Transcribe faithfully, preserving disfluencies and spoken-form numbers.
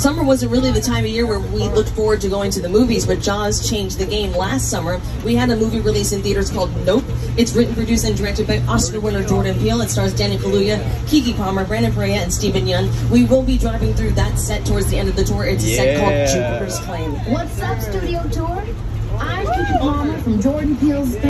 Summer wasn't really the time of year where we looked forward to going to the movies, but Jaws changed the game. Last summer, we had a movie release in theaters called Nope. It's written, produced, and directed by Oscar winner Jordan Peele. It stars Daniel Kaluuya, Keke Palmer, Brandon Perea, and Stephen Yeun. We will be driving through that set towards the end of the tour. It's a yeah. set called Jupiter's Claim. What's up, Studio Tour? I'm Keke Palmer from Jordan Peele's